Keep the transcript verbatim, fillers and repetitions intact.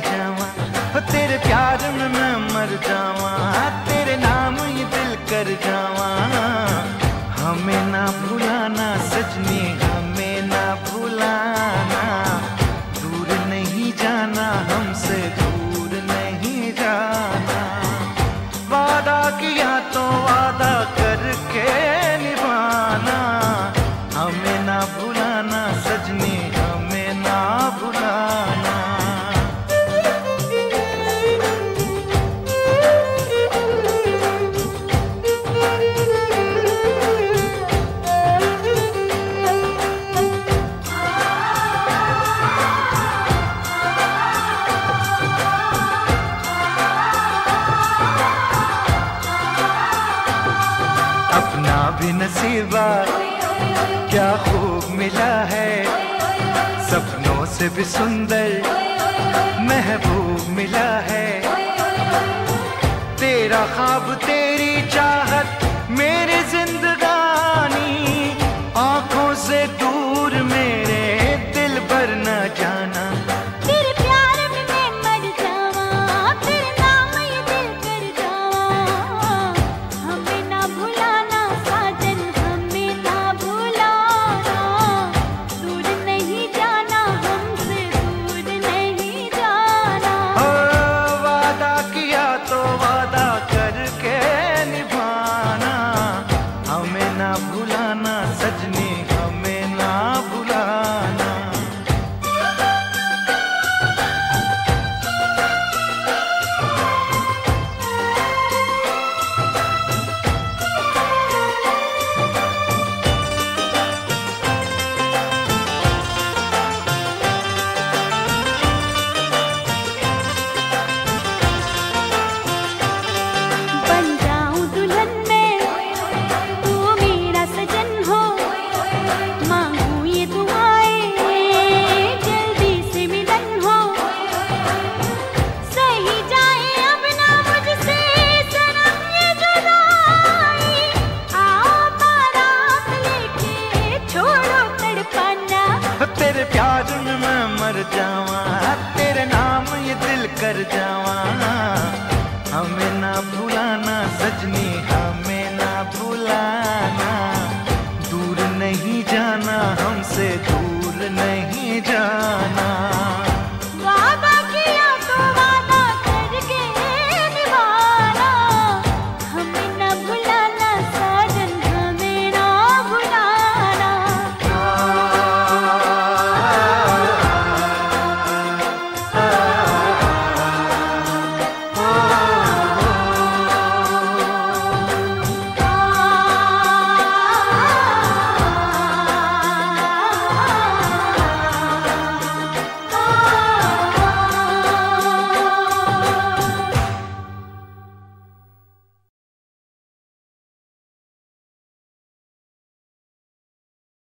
जावा, तेरे प्यार में मैं मर जावा, तेरे नाम ये दिल कर जावा। हमें ना भुलाना सजनी, हमें ना भुलाना, दूर नहीं जाना हमसे, दूर नहीं जाना। वादा किया तो वादा करके निभाना, हमें ना भुलाना सजनी, हमें ना भुलाना। अपना भी नसीबा क्या खूब मिला है, सपनों से भी सुंदर महबूब मिला है। तेरा ख्वाब तेरा